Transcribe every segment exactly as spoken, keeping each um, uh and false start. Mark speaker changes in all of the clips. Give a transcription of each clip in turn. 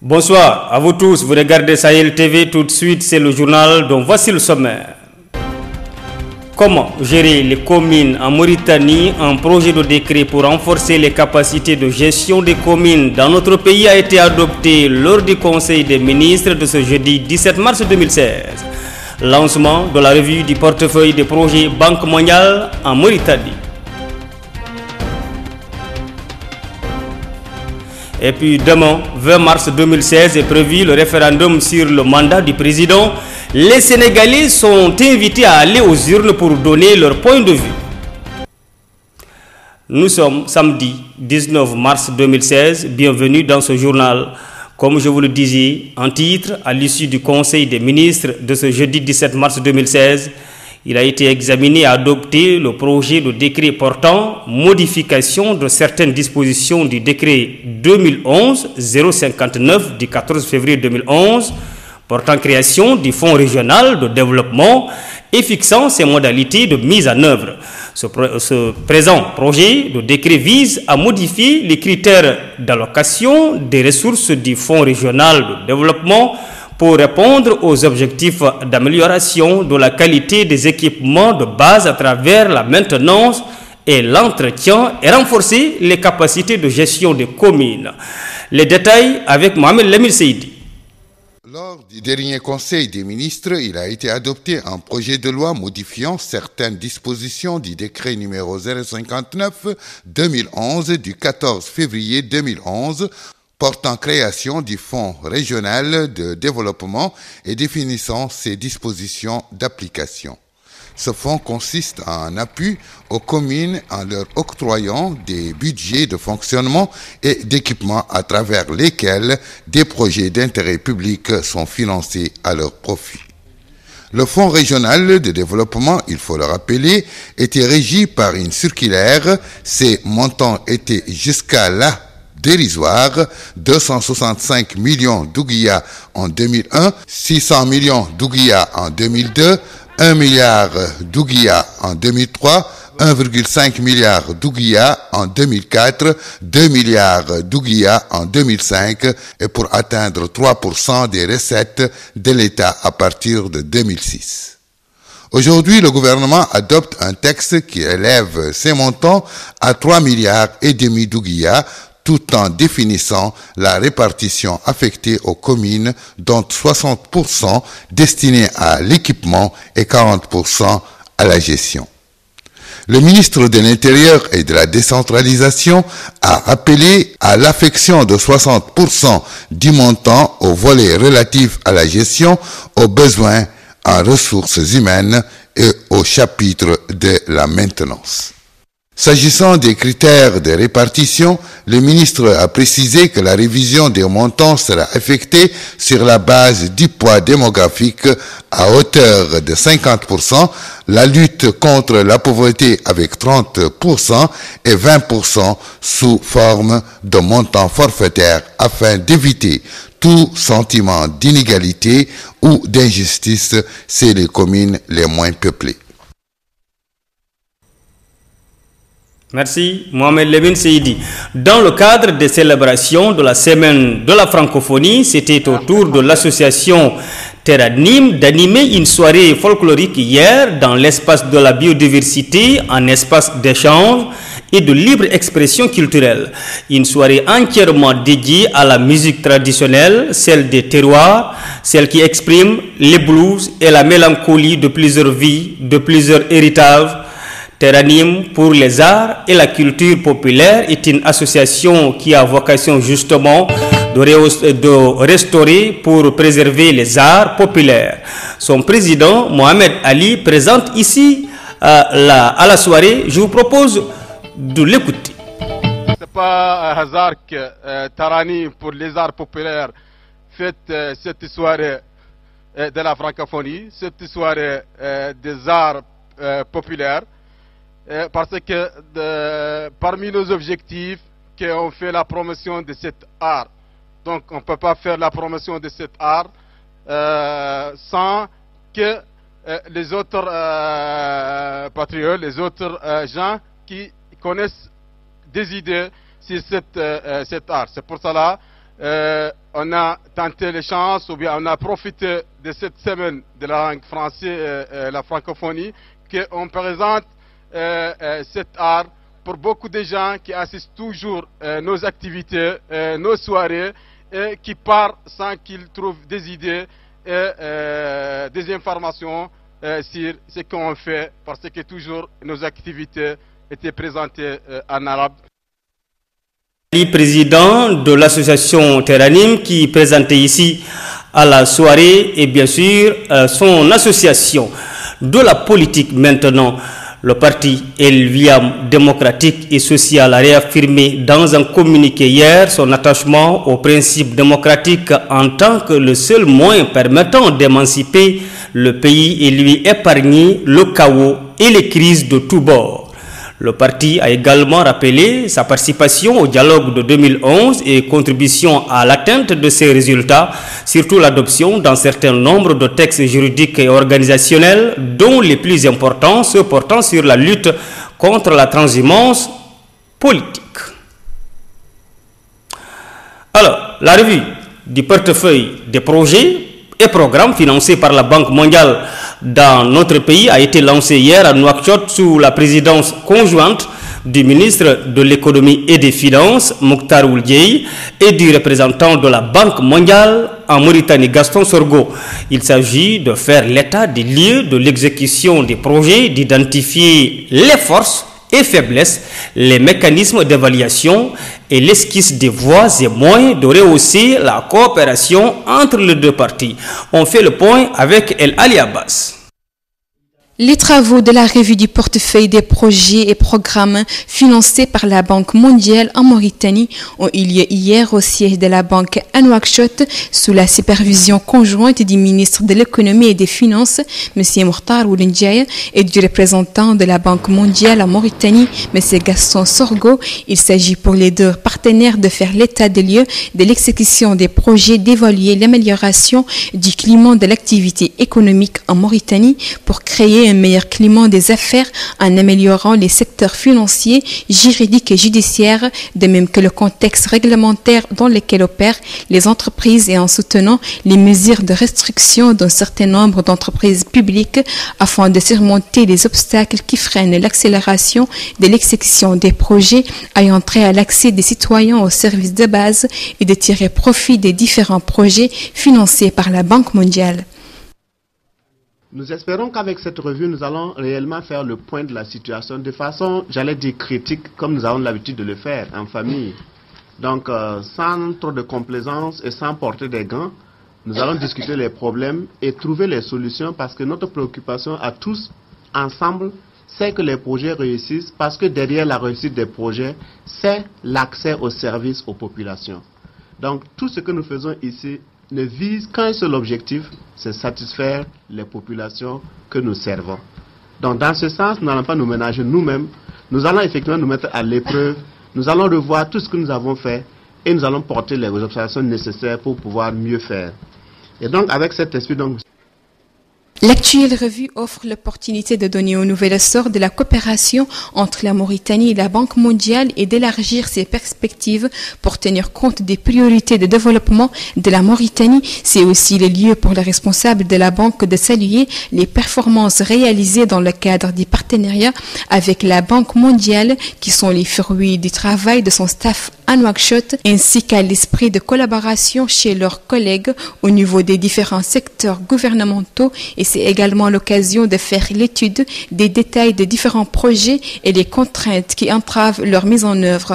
Speaker 1: Bonsoir à vous tous, vous regardez Sahel T V, tout de suite c'est le journal dont voici le sommaire. Comment gérer les communes en Mauritanie? Un projet de décret pour renforcer les capacités de gestion des communes dans notre pays a été adopté lors du Conseil des ministres de ce jeudi dix-sept mars deux mille seize. Lancement de la revue du portefeuille des projets Banque mondiale en Mauritanie. Et puis demain, vingt mars deux mille seize, est prévu le référendum sur le mandat du président. Les Sénégalais sont invités à aller aux urnes pour donner leur point de vue. Nous sommes samedi dix-neuf mars deux mille seize. Bienvenue dans ce journal. Comme je vous le disais en titre, à l'issue du Conseil des ministres de ce jeudi dix-sept mars deux mille seize, il a été examiné et adopté le projet de décret portant modification de certaines dispositions du décret deux mille onze zéro cinquante-neuf du quatorze février deux mille onze portant création du Fonds régional de développement et fixant ses modalités de mise en œuvre. Ce, ce présent projet de décret vise à modifier les critères d'allocation des ressources du Fonds régional de développement pour répondre aux objectifs d'amélioration de la qualité des équipements de base à travers la maintenance et l'entretien et renforcer les capacités de gestion des communes. Les détails avec Mohamed Lamil Seydi.
Speaker 2: Lors du dernier Conseil des ministres, il a été adopté un projet de loi modifiant certaines dispositions du décret numéro zéro cinquante-neuf deux mille onze du quatorze février deux mille onze portant création du Fonds régional de développement et définissant ses dispositions d'application. Ce fonds consiste en un appui aux communes en leur octroyant des budgets de fonctionnement et d'équipement à travers lesquels des projets d'intérêt public sont financés à leur profit. Le Fonds régional de développement, il faut le rappeler, était régi par une circulaire. Ses montants étaient jusqu'à là dérisoire, deux cent soixante-cinq millions d'ouguiyas en deux mille un, six cents millions d'ouguiyas en deux mille deux, un milliard d'ouguiyas en deux mille trois, un virgule cinq milliard d'ouguiyas en deux mille quatre, deux milliards d'ouguiyas en deux mille cinq et pour atteindre trois pour cent des recettes de l'État à partir de deux mille six. Aujourd'hui, le gouvernement adopte un texte qui élève ces montants à trois milliards et demi d'ouguiyas, tout en définissant la répartition affectée aux communes, dont soixante pour cent destinés à l'équipement et quarante pour cent à la gestion. Le ministre de l'Intérieur et de la décentralisation a appelé à l'affection de soixante pour cent du montant au volet relatif à la gestion, aux besoins en ressources humaines et au chapitre de la maintenance. S'agissant des critères de répartition, le ministre a précisé que la révision des montants sera effectuée sur la base du poids démographique à hauteur de cinquante pour cent, la lutte contre la pauvreté avec trente pour cent et vingt pour cent sous forme de montants forfaitaires afin d'éviter tout sentiment d'inégalité ou d'injustice chez les communes les moins peuplées.
Speaker 1: Merci, Mohamed Lamil Seydi. Dans le cadre des célébrations de la semaine de la francophonie, c'était au tour de l'association Terranim d'animer une soirée folklorique hier dans l'espace de la biodiversité, un espace d'échange et de libre expression culturelle. Une soirée entièrement dédiée à la musique traditionnelle, celle des terroirs, celle qui exprime les blues et la mélancolie de plusieurs vies, de plusieurs héritages. Terranim pour les arts et la culture populaire est une association qui a vocation justement de, de restaurer pour préserver les arts populaires. Son président, Mohamed Ali, présente ici euh, la, à la soirée. Je vous propose de l'écouter.
Speaker 3: Ce n'est pas un hasard que euh, Terranim pour les arts populaires fait euh, cette soirée euh, de la francophonie, cette soirée euh, des arts euh, populaires. Euh, parce que de, parmi nos objectifs, qu'on fait la promotion de cet art. Donc on ne peut pas faire la promotion de cet art euh, sans que euh, les autres euh, patriotes, les autres euh, gens qui connaissent des idées sur cette, euh, cet art. C'est pour cela euh, on a tenté les chances, ou bien on a profité de cette semaine de la langue française, euh, la francophonie, qu'on présente euh, euh, cet art pour beaucoup de gens qui assistent toujours euh, nos activités, euh, nos soirées, et qui partent sans qu'ils trouvent des idées et euh, des informations euh, sur ce qu'on fait, parce que toujours nos activités étaient présentées euh, en arabe.
Speaker 1: Président de l'association Teranim qui présentait ici à la soirée et bien sûr euh, son association. De la politique maintenant, le parti Elviam démocratique et social a réaffirmé dans un communiqué hier son attachement aux principes démocratiques en tant que le seul moyen permettant d'émanciper le pays et lui épargner le chaos et les crises de tous bords. Le parti a également rappelé sa participation au dialogue de deux mille onze et contribution à l'atteinte de ces résultats, surtout l'adoption d'un certain nombre de textes juridiques et organisationnels, dont les plus importants ceux portant sur la lutte contre la transhumance politique. Alors, la revue du portefeuille des projets et programmes financés par la Banque mondiale dans notre pays a été lancée hier à Nouakchott sous la présidence conjointe du ministre de l'économie et des finances, Mokhtar Ould Dieye, et du représentant de la Banque mondiale en Mauritanie, Gaston Sorgho. Il s'agit de faire l'état des lieux de l'exécution des projets, d'identifier les forces et faiblesses, les mécanismes d'évaluation et l'esquisse des voies et moyens de rehausser la coopération entre les deux parties. On fait le point avec El Ali Abbas.
Speaker 4: Les travaux de la revue du portefeuille des projets et programmes financés par la Banque mondiale en Mauritanie ont eu lieu hier au siège de la Banque à Nouakchott sous la supervision conjointe du ministre de l'économie et des finances, M. Mokhtar Ould Dieye, et du représentant de la Banque mondiale en Mauritanie, M. Gaston Sorgho. Il s'agit pour les deux partenaires de faire l'état des lieux de l'exécution des projets, d'évaluer l'amélioration du climat de l'activité économique en Mauritanie pour créer un meilleur climat des affaires en améliorant les secteurs financiers, juridiques et judiciaires, de même que le contexte réglementaire dans lequel opèrent les entreprises et en soutenant les mesures de restriction d'un certain nombre d'entreprises publiques afin de surmonter les obstacles qui freinent l'accélération de l'exécution des projets ayant trait à l'accès des citoyens aux services de base et de tirer profit des différents projets financés par la Banque mondiale.
Speaker 5: Nous espérons qu'avec cette revue, nous allons réellement faire le point de la situation de façon, j'allais dire, critique, comme nous avons l'habitude de le faire en famille. Donc, euh, sans trop de complaisance et sans porter des gants, nous allons discuter les problèmes et trouver les solutions parce que notre préoccupation à tous, ensemble, c'est que les projets réussissent parce que derrière la réussite des projets, c'est l'accès aux services aux populations. Donc, tout ce que nous faisons ici ne vise qu'un seul objectif, c'est satisfaire les populations que nous servons. Donc dans ce sens, nous n'allons pas nous ménager nous-mêmes, nous allons effectivement nous mettre à l'épreuve, nous allons revoir tout ce que nous avons fait et nous allons porter les observations nécessaires pour pouvoir mieux faire. Et donc avec cet esprit, donc,
Speaker 4: l'actuelle revue offre l'opportunité de donner un nouvel essor de la coopération entre la Mauritanie et la Banque mondiale et d'élargir ses perspectives pour tenir compte des priorités de développement de la Mauritanie. C'est aussi le lieu pour les responsables de la Banque de saluer les performances réalisées dans le cadre des partenariats avec la Banque mondiale qui sont les fruits du travail de son staff à Nouakchott ainsi qu'à l'esprit de collaboration chez leurs collègues au niveau des différents secteurs gouvernementaux et c'est également l'occasion de faire l'étude des détails de différents projets et les contraintes qui entravent leur mise en œuvre.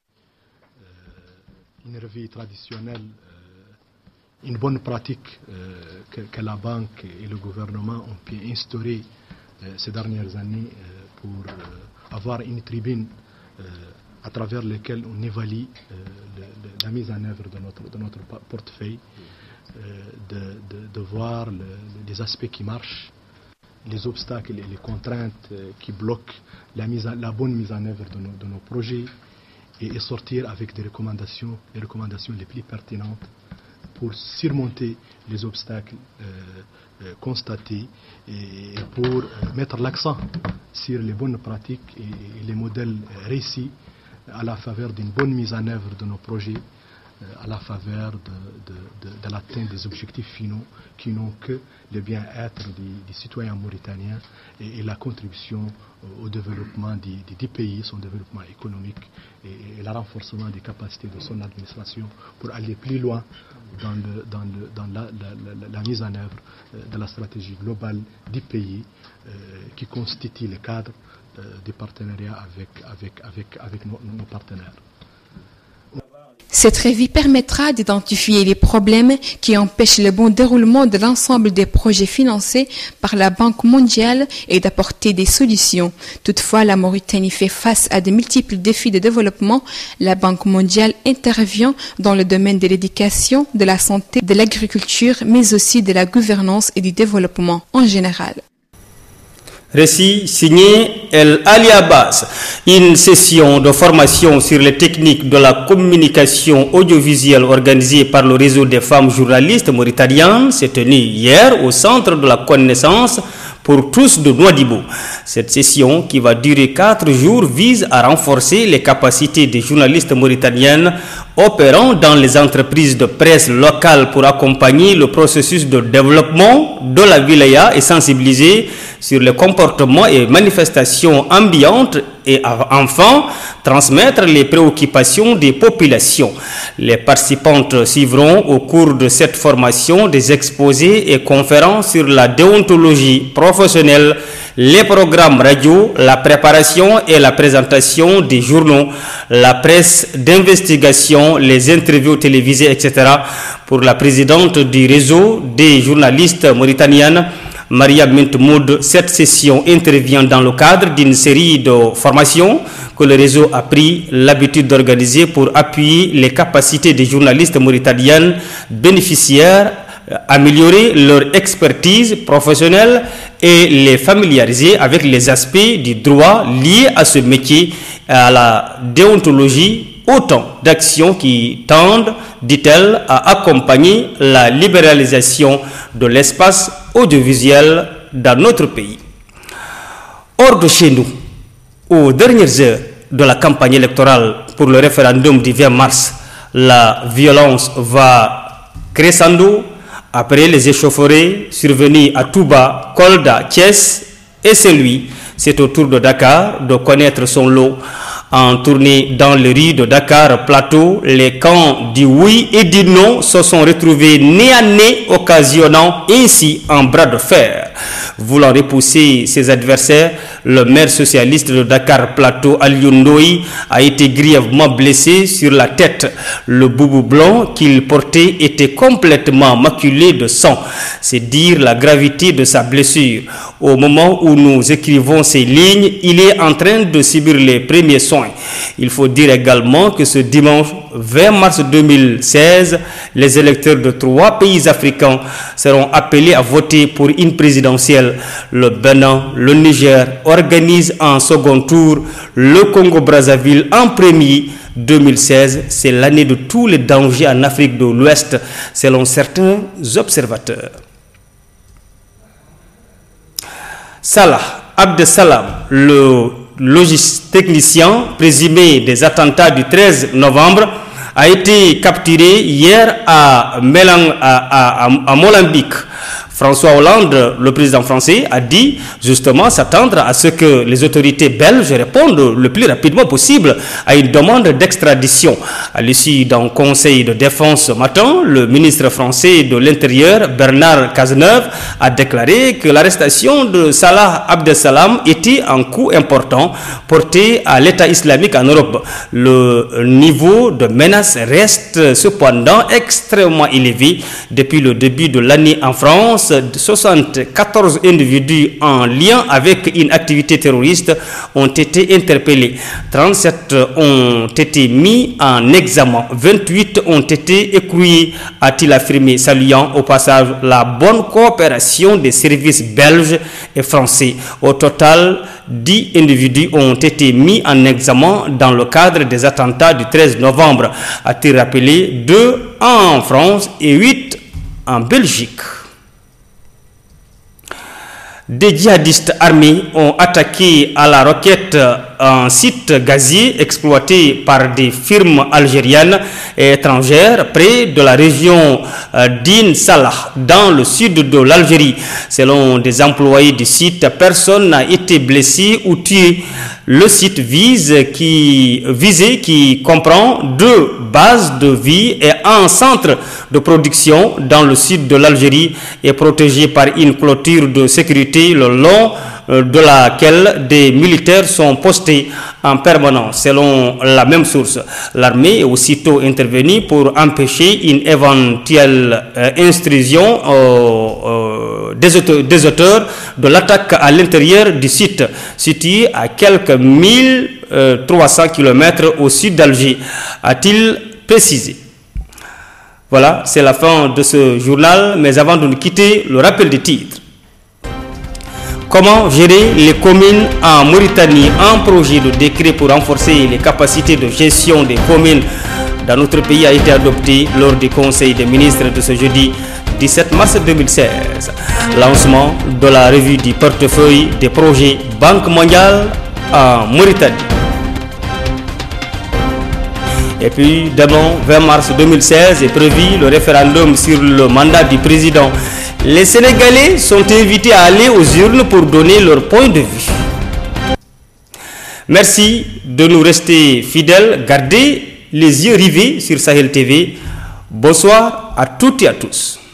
Speaker 6: Euh, une revue traditionnelle, euh, une bonne pratique euh, que, que la banque et le gouvernement ont pu instaurer euh, ces dernières années euh, pour euh, avoir une tribune euh, à travers laquelle on évalue euh, le, le, la mise en œuvre de notre, de notre portefeuille. De, de, de voir le, les aspects qui marchent, les obstacles et les contraintes qui bloquent la, mise à, la bonne mise en œuvre de nos, de nos projets et, et sortir avec des recommandations, les recommandations les plus pertinentes pour surmonter les obstacles euh, euh, constatés et pour euh, mettre l'accent sur les bonnes pratiques et, et les modèles réussis à la faveur d'une bonne mise en œuvre de nos projets à la faveur de, de, de, de l'atteinte des objectifs finaux qui n'ont que le bien-être des, des citoyens mauritaniens et, et la contribution au développement des, des, des pays, son développement économique et, et le renforcement des capacités de son administration pour aller plus loin dans, le, dans, le, dans la, la, la, la mise en œuvre de la stratégie globale des pays euh, qui constitue le cadre euh, des partenariats avec, avec, avec, avec nos, nos partenaires.
Speaker 4: Cette revue permettra d'identifier les problèmes qui empêchent le bon déroulement de l'ensemble des projets financés par la Banque mondiale et d'apporter des solutions. Toutefois, la Mauritanie fait face à de multiples défis de développement. La Banque mondiale intervient dans le domaine de l'éducation, de la santé, de l'agriculture, mais aussi de la gouvernance et du développement en général.
Speaker 1: Récit signé El Ali Abbas, une session de formation sur les techniques de la communication audiovisuelle organisée par le réseau des femmes journalistes mauritaniennes s'est tenue hier au centre de la connaissance pour tous de Nouadhibou. Cette session, qui va durer quatre jours, vise à renforcer les capacités des journalistes mauritaniennes opérant dans les entreprises de presse locales pour accompagner le processus de développement de la wilaya et sensibiliser sur les comportements et manifestations ambiantes et enfin transmettre les préoccupations des populations. Les participantes suivront au cours de cette formation des exposés et conférences sur la déontologie professionnelle, les programmes radio, la préparation et la présentation des journaux, la presse d'investigation, les interviews télévisées, et cetera. Pour la présidente du réseau des journalistes mauritaniennes, Maria Mintmoud, cette session intervient dans le cadre d'une série de formations que le réseau a pris l'habitude d'organiser pour appuyer les capacités des journalistes mauritaniennes bénéficiaires, améliorer leur expertise professionnelle et les familiariser avec les aspects du droit liés à ce métier, à la déontologie, autant d'actions qui tendent, dit-elle, à accompagner la libéralisation de l'espace audiovisuel dans notre pays. Hors de chez nous, aux dernières heures de la campagne électorale pour le référendum du vingt mars, la violence va crescendo après les échauffourées survenues à Touba, Kolda, Thiès et celui, c'est au tour de Dakar de connaître son lot. En tournée dans les rues de Dakar Plateau, les camps du oui et du non se sont retrouvés nez à nez, occasionnant ainsi un bras de fer. Voulant repousser ses adversaires, le maire socialiste de Dakar Plateau, Aliou Ndoye, a été grièvement blessé sur la tête. Le boubou blanc qu'il portait était complètement maculé de sang. C'est dire la gravité de sa blessure. Au moment où nous écrivons ces lignes, il est en train de subir les premiers soins. Il faut dire également que ce dimanche vingt mars deux mille seize, les électeurs de trois pays africains seront appelés à voter pour une présidentielle. Le Bénin, le Niger organisent en second tour, le Congo-Brazzaville en premier. deux mille seize, c'est l'année de tous les dangers en Afrique de l'Ouest, selon certains observateurs. Salah Abdesalam, le logistechnicien présumé des attentats du treize novembre, a été capturé hier à, Mélang, à, à, à Molambique. François Hollande, le président français, a dit justement s'attendre à ce que les autorités belges répondent le plus rapidement possible à une demande d'extradition. À l'issue d'un conseil de défense ce matin, le ministre français de l'Intérieur, Bernard Cazeneuve, a déclaré que l'arrestation de Salah Abdesalam était un coup important porté à l'État islamique en Europe. Le niveau de menace reste cependant extrêmement élevé depuis le début de l'année en France. soixante-quatorze individus en lien avec une activité terroriste ont été interpellés. trente-sept ont été mis en examen. vingt-huit ont été écroués, a-t-il affirmé, saluant au passage la bonne coopération des services belges et français. Au total, dix individus ont été mis en examen dans le cadre des attentats du treize novembre. A-t-il rappelé, deux en France et huit en Belgique. Des djihadistes armés ont attaqué à la roquette un site gazier exploité par des firmes algériennes et étrangères près de la région d'In Salah, dans le sud de l'Algérie. Selon des employés du site, personne n'a été blessé ou tué. Le site vise qui, visé qui comprend deux bases de vie et un centre de production dans le sud de l'Algérie est protégé par une clôture de sécurité le long de laquelle des militaires sont postés en permanence. Selon la même source, l'armée est aussitôt intervenue pour empêcher une éventuelle euh, intrusion euh, euh, des, auteurs, des auteurs de l'attaque à l'intérieur du site, situé à quelques mille trois cents kilomètres au sud d'Alger, a-t-il précisé. Voilà, c'est la fin de ce journal, mais avant de nous quitter, le rappel des titres. Comment gérer les communes en Mauritanie? Un projet de décret pour renforcer les capacités de gestion des communes dans notre pays a été adopté lors du Conseil des ministres de ce jeudi dix-sept mars deux mille seize. Lancement de la revue du portefeuille des projets Banque mondiale en Mauritanie. Et puis, demain, vingt mars deux mille seize, est prévu le référendum sur le mandat du président. Les Sénégalais sont invités à aller aux urnes pour donner leur point de vue. Merci de nous rester fidèles. Gardez les yeux rivés sur Sahel T V. Bonsoir à toutes et à tous.